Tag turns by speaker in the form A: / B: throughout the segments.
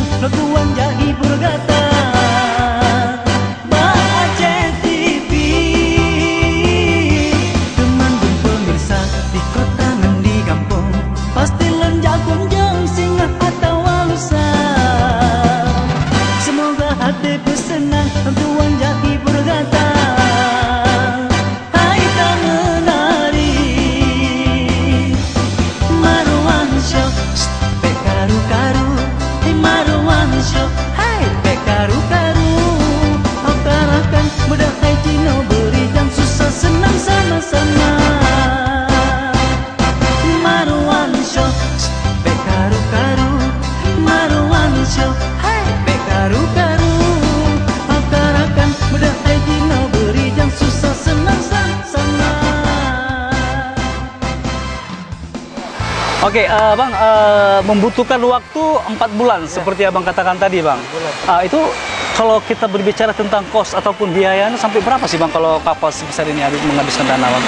A: lo tuan jadi bergata. Bang Aceh TV, teman dan pemirsa di kota dan di kampung, pasti lenjak kunjung singgah atau walusa. Semoga hati bersenang, tuan jadi bergata. Hai tak menari Marwan Show, pekaru-karu. Hai Marwan Show, hai pekaru-karu. Akan mudah hai Cino beri dan susah senang sama-sama. Marwan Show, pekaru-karu. Marwan Show, hai pekaru-karu. Akan mudah hai Cino beri dan susah senang sama-sama.
B: Oke, Bang, membutuhkan waktu 4 bulan seperti Abang katakan tadi, Bang. Itu kalau kita berbicara tentang kos ataupun biayanya sampai berapa sih, Bang, kalau kapal sebesar ini habis menghabiskan dana, Bang?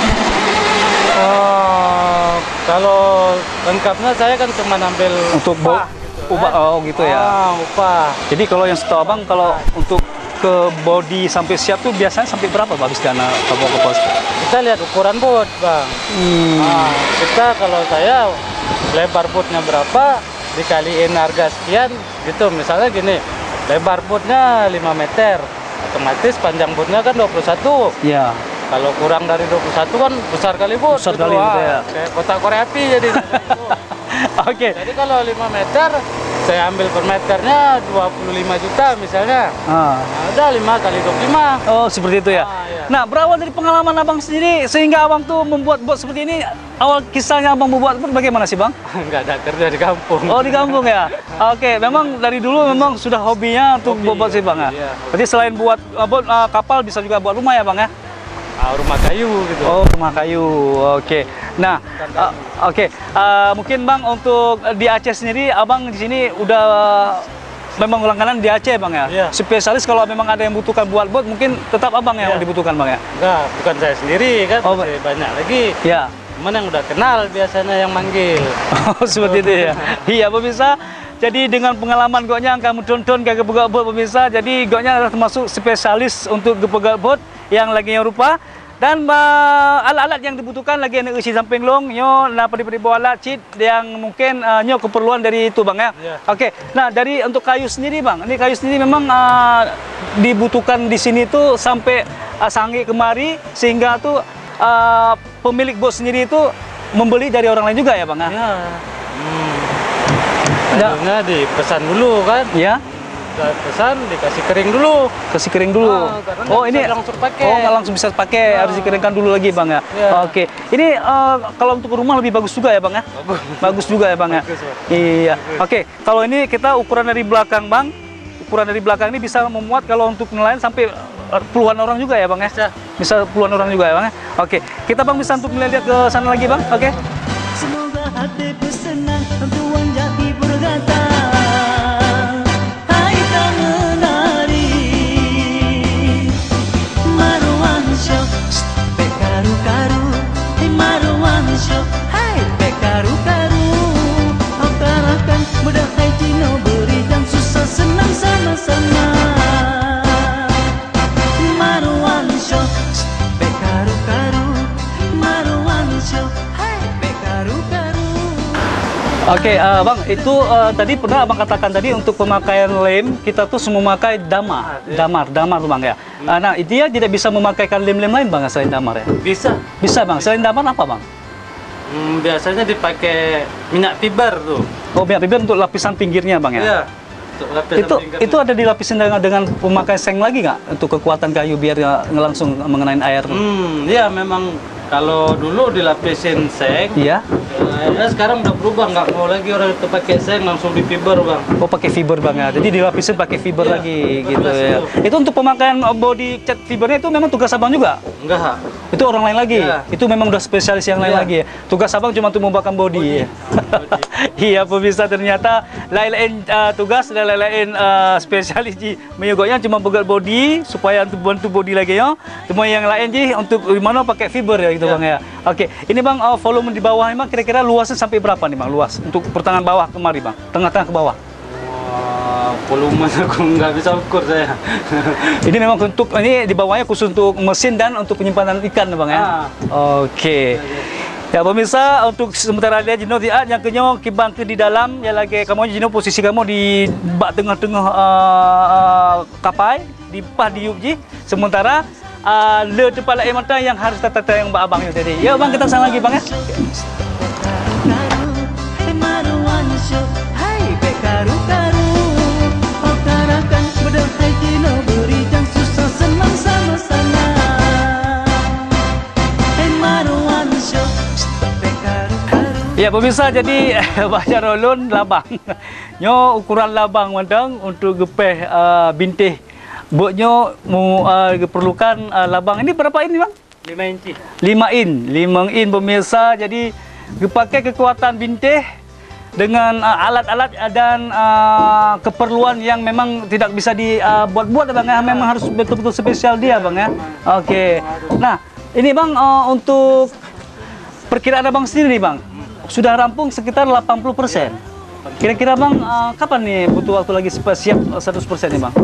C: Kalau lengkapnya saya kan cuma ambil
B: Untuk
C: upah,
B: upah, oh gitu ya.
C: upah.
B: Jadi kalau yang setahu Abang, kalau untuk ke body sampai siap tuh biasanya sampai berapa, Bang, habis dana kapal-kapal?
C: Kita lihat ukuran bot, Bang. Kita kalau saya lebar botnya berapa dikaliin harga sekian gitu. Misalnya gini, lebar botnya 5 meter, otomatis panjang botnya kan 21.
B: Iya.
C: Kalau kurang dari 21 kan besar kali bot.
B: Besar
C: gitu.
B: kali gitu ya.
C: Kayak kotak korek api jadi.
B: Oke.
C: Jadi kalau 5 meter saya ambil per meternya 25 juta misalnya. Nah, udah 5 kali 25.
B: Oh, seperti itu ya.
C: Iya.
B: Nah, berawal dari pengalaman Abang sendiri sehingga Abang tuh membuat bot seperti ini. Awal kisahnya Abang membuat bot bagaimana sih, Bang?
C: Nggak ada kerja di kampung.
B: Oh, di kampung ya. Oke, memang dari dulu memang sudah hobinya untuk
C: Hobi,
B: bot sih, Bang ya.
C: iya.
B: Berarti selain buat bot kapal bisa juga buat rumah ya, Bang ya?
C: Rumah kayu gitu.
B: Oh, rumah kayu. Oke. Nah, oke. Mungkin Bang untuk di Aceh sendiri, Abang di sini udah memang langganan di Aceh, Bang ya.
C: Iya.
B: Spesialis kalau memang ada yang butuhkan buat bot, mungkin tetap Abang yang
C: Iya.
B: dibutuhkan, Bang ya.
C: Enggak, bukan saya sendiri kan.
B: Oh,
C: Masih banyak lagi.
B: Ya.
C: Cuman yang udah kenal biasanya yang manggil.
B: Oh, seperti itu ya. Iya, pemirsa. Jadi dengan pengalaman goknya kamu tonton ke gepegat bot, pemirsa. Jadi goknya adalah termasuk spesialis untuk gepegat bot yang lagi yang rupa. Dan alat-alat yang dibutuhkan lagi yang isi samping long, nyo na padi-padi bawa alat cit yang mungkin nyo keperluan dari itu, Bang ya.
C: Yeah.
B: Oke. Nah, dari untuk kayu sendiri, Bang. Ini kayu sendiri memang dibutuhkan di sini tuh sampai sangi kemari sehingga tuh pemilik bot sendiri itu membeli dari orang lain juga ya, Bang ya.
C: Ya. Kayunya dipesan dulu kan.
B: Ya.
C: Udah pesan dikasih kering dulu.
B: Kasih kering dulu.
C: Karena
B: Oh,
C: nggak
B: ini
C: bisa langsung pakai.
B: Oh, nggak langsung bisa pakai, harus dikeringkan dulu lagi, Bang ya.
C: Ya.
B: Oke. Ini kalau untuk rumah lebih bagus juga ya, Bang ya. Bagus juga ya, Bang ya.
C: Bagus, Bang.
B: Iya. Oke, kalau ini kita ukuran dari belakang, Bang. Ukuran dari belakang ini bisa memuat kalau untuk nelayan sampai puluhan orang juga ya, Bang ya. Bisa puluhan orang juga ya, Bang ya. Oke. Kita Bang bisa untuk melihat ke sana lagi, Bang. Oke.
A: Semoga hati bersenang, tuan jadi bergata. Hai tak menari Marwan Show, pekaru-karu. Hai Marwan Show, hai pekaru-karu. Akan mudah hai Cino beri dan susah senang sama-sama. Marwan Show, pekaru-karu. Marwan Show, hai pekaru-karu.
B: Oke, Bang, itu tadi pernah Abang katakan tadi untuk pemakaian lem kita tuh semua memakai damar, tuh, Bang ya. Nah, dia tidak bisa memakaikan lem-lem lain, Bang, selain damar ya?
C: Bisa.
B: Bisa, Bang. Selain damar apa, Bang?
C: Biasanya dipakai minyak fiber tuh.
B: Oh, minyak fiber untuk lapisan pinggirnya, Bang ya?
C: Iya. Untuk lapisan pinggirnya.
B: Itu ada dilapisin dengan pemakaian seng lagi nggak untuk kekuatan kayu biar nggak langsung mengenai air?
C: Iya, memang kalau dulu dilapisin seng.
B: Iya.
C: Ya, sekarang udah berubah, nggak mau lagi orang itu pakai seng, langsung di fiber, Bang.
B: Oh, pakai fiber, Bang ya. Jadi dilapisin pakai fiber
C: Iya,
B: lagi
C: fiber
B: gitu
C: glass
B: ya. Itu untuk pemakaian body cat fibernya itu memang tugas Abang juga?
C: Enggak.
B: Itu orang lain lagi.
C: Iya.
B: Itu memang udah spesialis yang lain
C: Iya.
B: lagi ya. Tugas Abang cuma untuk membuatkan body. Iya, pemirsa, ternyata lain-lain tugas dan lain-lain spesialis ji. Menyogoknya cuma buat body supaya untuk bantu body lagi ya. Cuma yang lain ji untuk gimana pakai fiber ya gitu,
C: Iya.
B: Bang ya. Oke, ini Bang volume di bawah memang kira-kira luasnya sampai berapa nih, Bang? Luas untuk pertengahan bawah kemari, Bang. Tengah-tengah ke bawah.
C: volume aku nggak bisa ukur saya.
B: Ini memang untuk ini di bawahnya khusus untuk mesin dan untuk penyimpanan ikan bang ya. Oke. Ya pemirsa, untuk sementara dia Jino dia yang kenyo kibang ke di dalam ya lagi kamu Jino posisi kamu di bak tengah-tengah kapal di pah di Yubji. Sementara le kepala mata yang harus tata yang mbak abang tadi. Ya bang kita sang lagi bang ya. Ya pemirsa, jadi baca rolon labang. Nyo ukuran labang mandang untuk gepeh bintih. Buatnya mu perlukan labang ini berapa in bang?
C: 5 inci.
B: 5 in. 5 in pemirsa. Jadi pakai kekuatan bintih dengan alat-alat dan keperluan yang memang tidak bisa dibuat-buat bang ya. Memang harus betul-betul spesial dia bang ya. Oke. Nah, ini bang untuk perkiraan abang sendiri bang. Sudah rampung sekitar 80%. Kira-kira bang, kapan nih butuh waktu lagi siap 100% nih bang?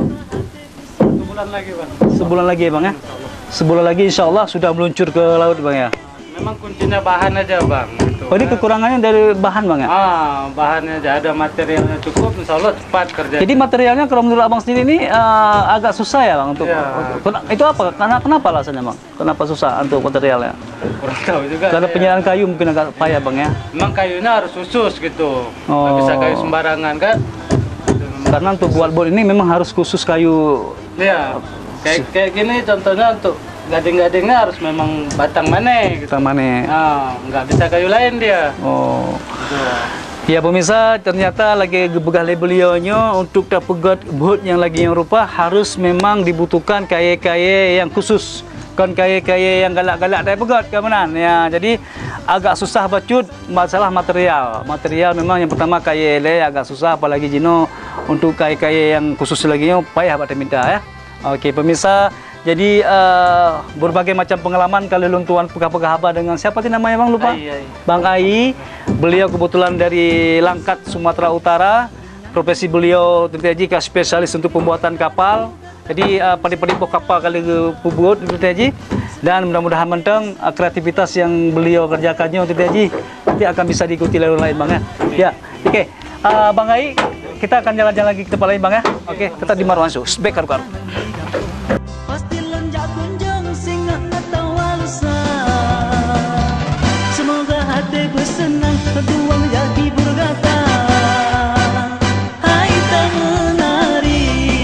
C: Sebulan lagi bang.
B: Sebulan lagi ya bang ya? Sebulan lagi insya Allah sudah meluncur ke laut bang ya?
C: Memang kuncinya bahan aja bang. Gitu,
B: Oh ini kekurangannya dari bahan bang ya?
C: Bahannya aja, ada materialnya cukup, insya Allah cepat kerja.
B: Jadi materialnya kalau menurut abang sendiri ini agak susah ya bang untuk itu apa? Kenapa alasannya bang? Kenapa susah untuk materialnya?
C: Kurang tahu juga.
B: Karena penyerahan kayu mungkin agak payah bang ya?
C: Memang kayunya harus khusus gitu, nggak bisa kayu sembarangan kan?
B: Karena untuk buat boat ini memang harus khusus kayu.
C: Iya, kayak gini contohnya untuk gading-gadingnya harus memang batang mane gitu.
B: Batang mane.
C: Nggak bisa kayu lain dia.
B: Oh.
C: Gitu.
B: Ya pemirsa, ternyata lagi gebegah beliaunya untuk dapat boat yang lagi yang rupa harus memang dibutuhkan kaya-kaya yang khusus. Kan kaya-kaya yang galak-galak dari pegat keamanan ya. Jadi agak susah bacut masalah material. Material memang yang pertama kaya le agak susah, apalagi Jino untuk kaya-kaya yang khusus lagi payah pada minta ya. Oke pemirsa, jadi berbagai macam pengalaman kalau luntuan pegah-pegah dengan siapa sih namanya bang lupa? Bang Ai. Beliau kebetulan dari Langkat Sumatera Utara. Profesi beliau tentu saja spesialis untuk pembuatan kapal. Jadi pada kapal kali pembuat tentu saja. Dan mudah-mudahan menteng kreativitas yang beliau kerjakannya tentu saja nanti akan bisa diikuti lain bang ya. Ya, oke. Bang Ai, kita akan jalan-jalan lagi ke tempat lain bang ya. Oke, tetap di Marwan Show. Back karu-karu.
A: Semoga hati bersenang, kedua menjadi berkata, hai tak menari,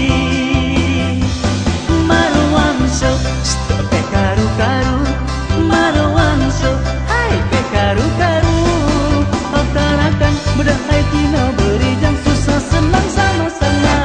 A: Marwan Show, pekaru-karu, Marwan Show, hai pekaru-karu, utarakan berdahai tina beri jang susah senang sama-sama,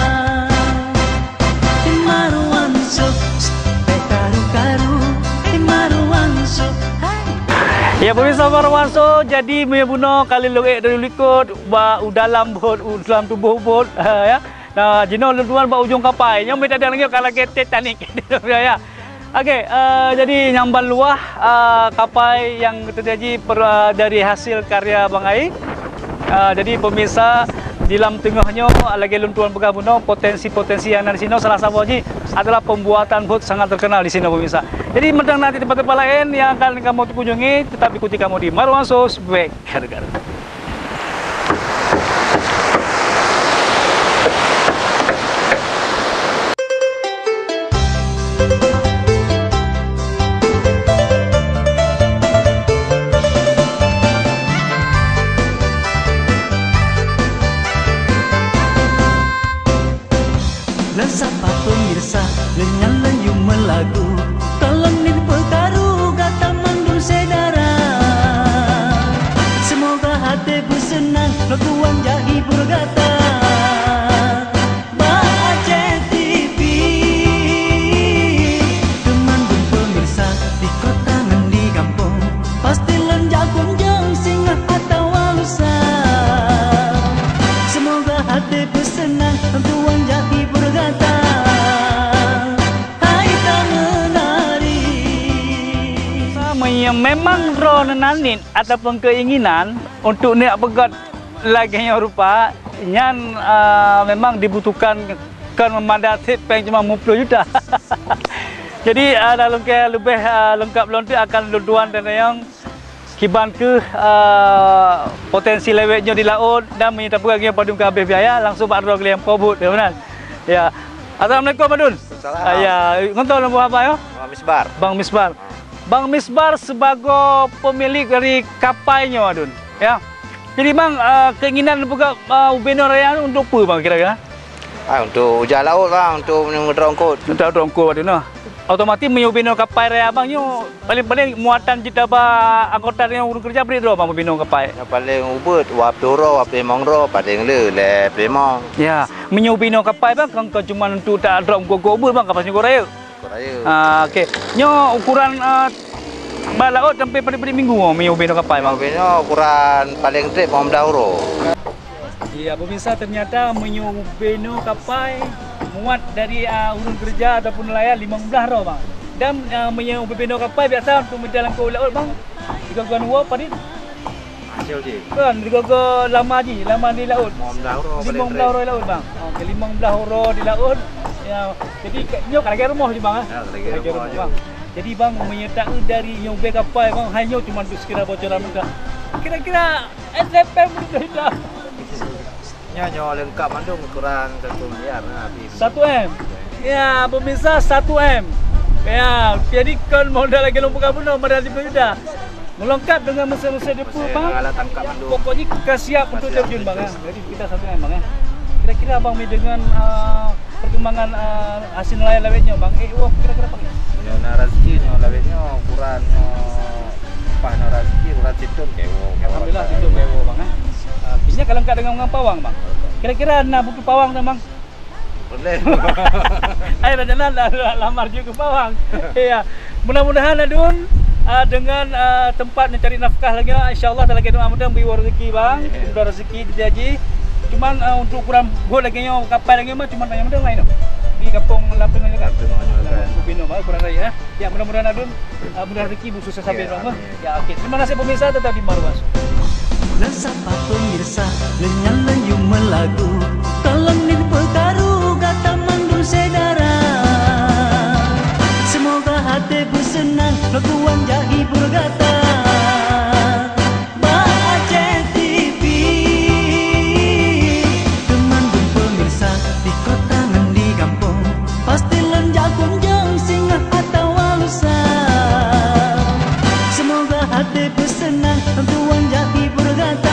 A: Marwan Show, pekaru-karu, Marwan Show.
B: Ya pemirsa Marwan Show, jadi menyebuno kali logek dari likut dalam bot, dalam tubuh bot ya. Nah, Jino luntuan ba ujung kapal. Yang minta dia lagi kalau ke Titanic ya. Oke, jadi nyamban luah kapal yang terjadi dari hasil karya Bang Ai. Jadi pemirsa di dalam tengahnya lagi luntuan pegabuno, potensi-potensi yang ada di sini salah satu adalah pembuatan bot sangat terkenal di sini pemirsa. Jadi mentang nanti tempat-tempat lain yang akan kamu kunjungi, tetap ikuti kamu di Marwan Show. Baik, harga.
A: Dan sapa pemirsa dengan layu melagu, kalau nih pekaru kata mandul sedara. Semoga hati bersenang, lo tuan jahi berkata, Baca TV. Teman dan pemirsa di kota dan di kampung, pasti lenjak kunjung singgah atau walusa. Semoga hati bersenang, lo tuan jahi berkata, hai tak menari.
B: Yang memang roh nenanin ataupun keinginan untuk nak pegat lagi rupa nyan memang dibutuhkan kan memadati peng cuma 50 juta. Jadi dalam ke lebih lengkap lonti akan luduan dan yang kiban ke potensi lewetnya di laut dan menyita pergi padum ke habis biaya langsung Pak Rog yang pobut ya benar. Ya. Assalamualaikum Pak Dun.
D: Assalamualaikum.
B: Ya, ngontol nombor apa ya?
D: Bang Misbar.
B: Bang Misbar. Bang Misbar sebagai pemilik dari kapalnya Dun. Ya. Jadi Bang keinginan buka Ubeno Raya untuk apa Bang kira-kira?
D: Untuk hujan laut Bang, untuk ngedrongkut.
B: Untuk drongkut Dun. Otomatis menyubino kapal raya Bang nyo paling-paling muatan kita anggota yang urus kerja beri Bang membino kapal.
D: Yang paling ubut wap doro, wap lemong ro, paling le lemong.
B: Ya, menyubino kapal Bang kan cuma untuk tak drop go ubut Bang kapal singko raya.
D: Koraya.
B: Okey. Nyo ukuran balaut sampai pada minggu menyubino kapal Bang.
D: Ubeno ukuran paling trip 15 euro.
B: Ya, pemirsa ternyata menyubino kapal muat dari urun kerja ataupun nelayan 15 ro Bang. Dan menyubino kapal biasa untuk menjalan ke laut Bang. Digagan uang padin.
D: Hasil je.
B: Kan digaga lama di laut.
D: 15 euro.
B: 15 euro di laut Bang. Okey 15 euro di laut. Ya, jadi nyo kan lagi rumah je Bang
D: Ya, lagi rumah je.
B: Bang. Jadi Bang menyertai dari nyobek kapal Bang hanya cuma untuk sekira bocoran muka. Kira-kira SPM dah.
D: Nyo lengkap mandung ukuran 1 miliar habis.
B: 1M. Ya, pemirsa 1M. Ya, jadi kan modal lagi lompat kabun modal 10 juta. Melengkap dengan mesin-mesin depu Bang.
D: Alat tangkap mandung.
B: Pokoknya kita siap untuk terjun Bang ya. Jadi kita 1M Bang ya. Kira-kira Bang dengan perkembangan hasil nelayan lawetnya Bang. Kira-kira Bang.
D: Nyo rezeki nyo lawetnya ukuran pahna rezeki ukuran situn kewo.
B: Alhamdulillah itu bewo Bang ya. Artinya kalau enggak dengan pawang Bang. Kira-kira nak butuh pawang tak Bang?
D: Boleh.
B: Ayo jangan lamar juga pawang. Iya. Mudah-mudahan Adun dengan tempat mencari nafkah lagi insyaallah tak lagi mudah-mudahan beri rezeki Bang. Mudah rezeki dijaji. Cuman untuk ukuran gua lagi kapal lagi mah cuma banyak mudah lain. Di kampung Lampung aja kan. Ubeno Bang ukuran raya. Ya mudah-mudahan Adun mudah rezeki sukses sampai Bang. Ya oke. Terima kasih pemirsa tetap di Marwas.
A: Sapa pemirsa lenyan lenyu melagu kalau nin pekaru kata mandu sedara semoga hati bersenang laguan jahi bergata Aceh TV temandung pemirsa di kota dan di kampung pasti lenjak kunjung singgah atau walusa semoga hati bersenang laguan jahi bergata.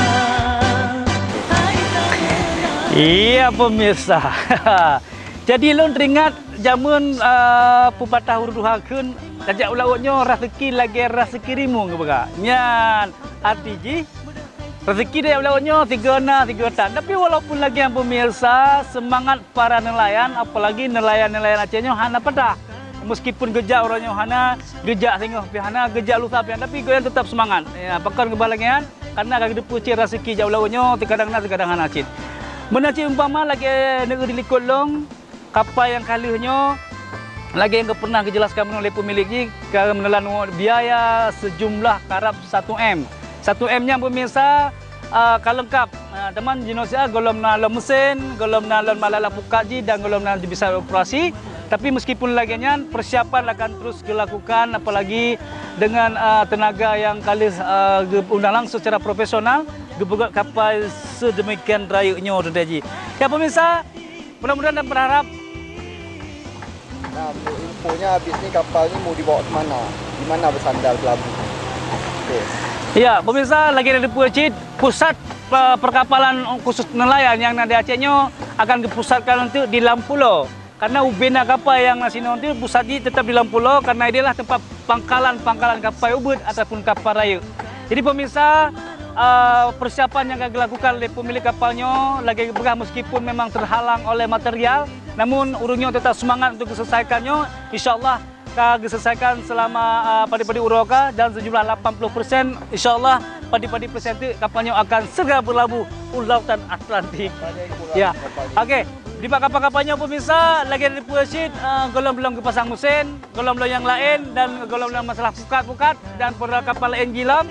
B: Iya pemirsa. Jadi lon teringat zaman pepatah uruhakeun ajak lautnya rezeki lagi rezeki rimu ke baga. Nyan arti ji rezeki dia lautnya 3 na 3 tan. Tapi walaupun lagi yang pemirsa semangat para nelayan apalagi nelayan-nelayan Acehnya hana pada. Meskipun gejak orangnya hana, gejak singgoh pihana, gejak lusa pihana, tapi goyan tetap semangat. Ya, pakan kebalangan karena kagak dipuci rezeki jauh lautnya terkadang na terkadang hana cit. Menaci umpama lagi negeri likut long kapal yang kalihnya lagi yang pernah dijelaskan oleh pemiliknya kerana menelan biaya sejumlah karab 1M. 1M-nya pemirsa kalengkap. Teman jenisnya golom nalon mesin, golom nalon malala pukaji dan golom nalon bisa operasi. Tapi meskipun laginya persiapan akan terus dilakukan apalagi dengan tenaga yang kali undang langsung secara profesional gebugat kapal sedemikian rayunya Daji. Ya pemirsa, mudah-mudahan dan berharap.
E: Nah, infonya habis ni kapal ni mau dibawa ke mana? Di mana bersandar pelabuh? Okay.
B: Ya, pemirsa lagi ada pusat perkapalan khusus nelayan yang ada Acehnya akan dipusatkan untuk di Lampulo. Karena ubena kapal yang nasino itu pusatnya tetap di Lampulo karena inilah tempat pangkalan kapal ubud ataupun kapal rayu. Jadi pemirsa persiapan yang akan dilakukan oleh pemilik kapalnya lagi berah meskipun memang terhalang oleh material, namun urungnya tetap semangat untuk diselesaikannya. InsyaAllah akan diselesaikan selama padi-padi uroka dan sejumlah 80%. InsyaAllah padi-padi persentif kapalnya akan segera berlabuh ke lautan Atlantik. Ya, okey. Di kapal-kapalnya pemirsa lagi ada dipuasit golong belum kepasang mesin, golong belum yang lain dan golong belum masalah pukat-pukat dan pada kapal lain gilam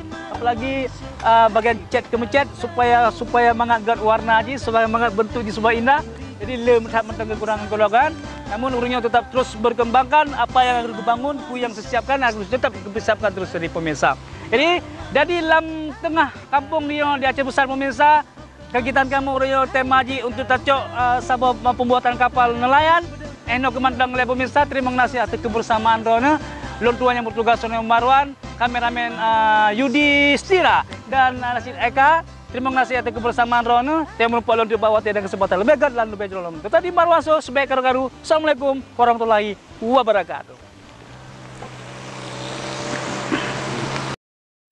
B: lagi bagian cat kemecat supaya mengangkat warna aja, supaya mengangkat bentuk di sebuah indah. Jadi mentang kekurangan kekurangan, namun urungnya tetap terus berkembangkan apa yang harus dibangun, yang sesiapkan harus tetap disiapkan terus dari pemirsa. Jadi dari dalam tengah kampung di Aceh Besar pemirsa, kegiatan kamu urungnya tema haji untuk tacok sabab pembuatan kapal nelayan. Eno kemandang oleh pemirsa, terima kasih atas kebersamaan Rona. Lon tuan yang bertugas Sonia Marwan, kameramen Yudi Stira dan Nasid Eka. Terima kasih atas kebersamaan Rona. Yang merupakan lon bawah dan kesempatan lebih gad dan lebih jolom. Tetap di Marwaso sebagai karu-karu. Assalamualaikum warahmatullahi wabarakatuh.